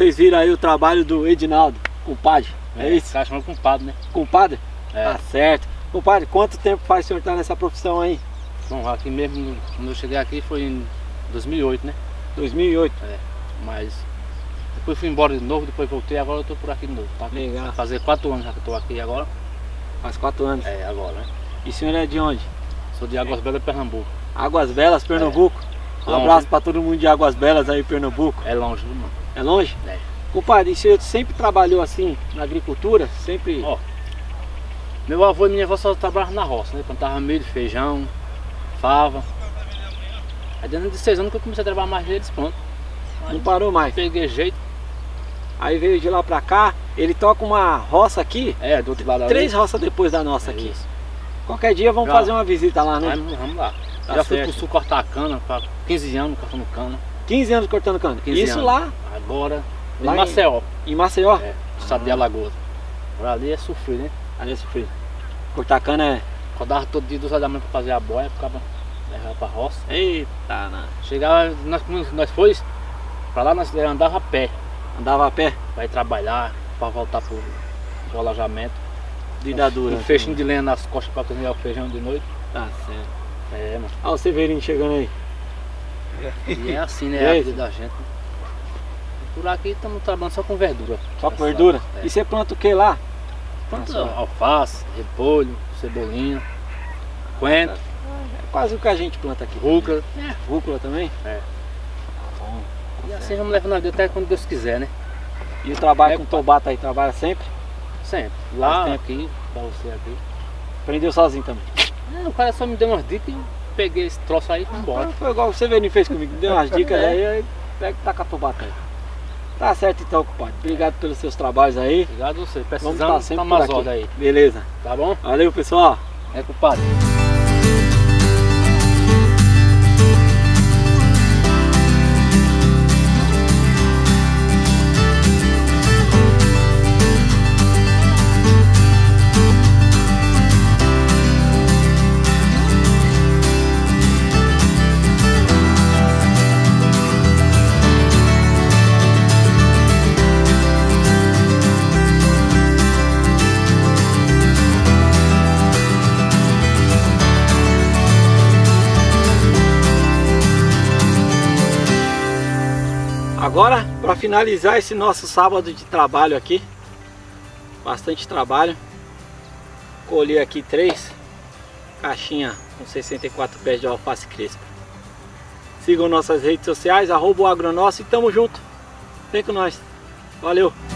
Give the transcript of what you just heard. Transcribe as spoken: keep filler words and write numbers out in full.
vocês viram aí o trabalho do Edinaldo, compadre, é, é isso? O cara chama compadre, né? Compadre? É. Tá certo. Compadre, quanto tempo faz o senhor estar nessa profissão aí? Bom, aqui mesmo, quando eu cheguei aqui foi em dois mil e oito, né? dois mil e oito? É, mas depois fui embora de novo, depois voltei, agora eu tô por aqui de novo. Tá? Legal. Vai fazer quatro anos já que eu tô aqui agora. Faz quatro anos. É, agora, né? E o senhor é de onde? Sou de Águas Belas, Pernambuco. Águas Belas, Pernambuco? É. Um Longe. abraço para todo mundo de Águas Belas aí, Pernambuco. É longe, viu, mano? É longe? É. Compadre, e o senhor sempre trabalhou assim na agricultura? Sempre? Ó, meu avô e minha avó só trabalhavam na roça, né? Plantava milho, feijão, fava. Aí dentro de seis anos que eu comecei a trabalhar mais neles, pronto. Não parou mais? Peguei jeito. Aí veio de lá pra cá, ele toca uma roça aqui, É, do outro lado ali. três roças depois da nossa É aqui. isso. Qualquer dia vamos Já. fazer uma visita lá, né? Vamos, vamos lá. Tá Já fui certo. pro sul cortar cana, pra quinze anos cortando cana. quinze anos cortando cana. quinze Isso anos. lá Agora, Lá em em- Maceió, em Maceió? é, estado de Alagoas. Por ali é sofrer, né? Ali é sofrido. Cortar cana é... Acordava todo dia, duas horas da manhã pra fazer a boia, ficava levava pra roça. Eita, né? Chegava, nós, nós foi pra lá, nós andava a pé, Andava a pé, pra ir trabalhar, pra voltar pro, pro alojamento. vida dura. Um feixinho de lenha nas costas pra cozinhar o feijão de noite. Tá certo. É, mano. Olha o Severino chegando aí. E é assim, né? E A aí? vida da gente. Por aqui estamos trabalhando só com verdura. Só com verdura? É. E você planta o que lá? Planta alface, repolho, cebolinha, coentro, É quase o que a gente planta aqui. rúcula. Rúcula também? É. Tá bom. E assim vamos levando a vida até quando Deus quiser, né? E o trabalho É, com Tobata aí, trabalha sempre? Sempre. Lá, Faz tempo. aqui, pra você aqui. Aprendeu sozinho também? É, o cara só me deu umas dicas e eu peguei esse troço aí e fui embora. Foi igual o Severino fez comigo, deu umas dicas É. aí, aí pega e taca a Tobata aí. Tá certo então, compadre. Obrigado pelos seus trabalhos aí. Obrigado a você. Vamos Precisando, estar sempre toma por umas ordens aqui. aí. Beleza. Tá bom? Valeu, pessoal. É, culpado. Agora, para finalizar esse nosso sábado de trabalho aqui, bastante trabalho, colhi aqui três caixinhas com sessenta e quatro pés de alface crespa. Sigam nossas redes sociais, arroba o agronócio e tamo junto. Vem com nós. Valeu!